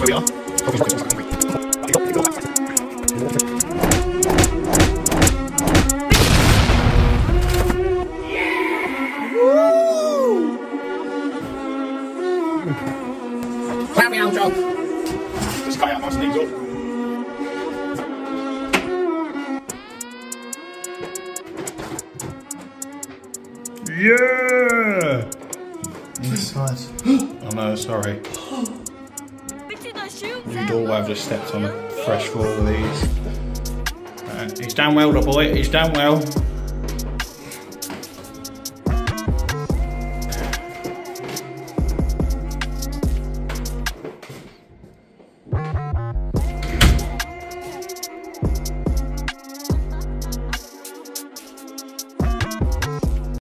Clap me out, Joe. Just cut out my sneaks up. Yeah! Nice. Oh no, sorry. New door I've just stepped on a fresh floor with these. He's done well, the boy. He's done well.